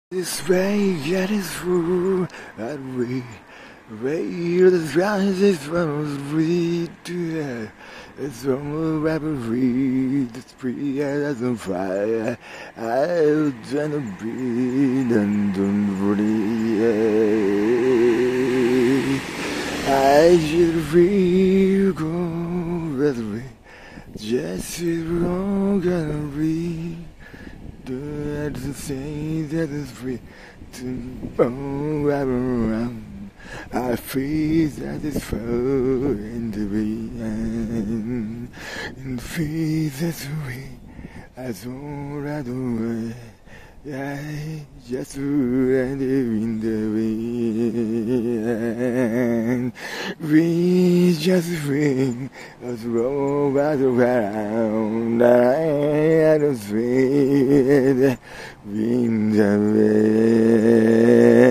This way, yet is true, and we the rises from we to air. It's from rapidly, the spree as on fire. I'll try to breathe and don't worry. I should feel go with me, just as wrong and read. To say that it's free to go around. I feel that it's full in the end, and feel that's way as all I do. I just ran in the wind. We just ring as roll as around. I don't feel the wind away.